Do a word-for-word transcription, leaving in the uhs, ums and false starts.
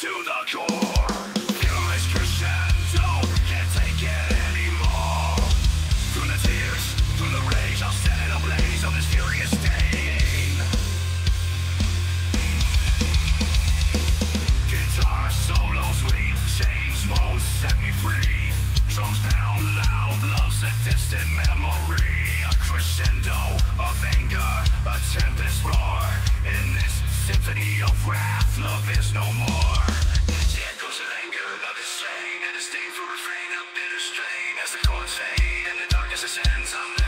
to the core. Furious crescendo, can't take it anymore. Through the tears, through the rage, I'll set it ablaze on this furious stain. Guitar solo sweet, chains modes set me free. Drums pound loud, love's a distant memory. A crescendo of anger, a tempest roar. In this symphony of wrath, love is no more. The echoes of anger, love is slain, and a disdain for refrain, a bitter strain. As the chords fade and the darkness ascends, I'm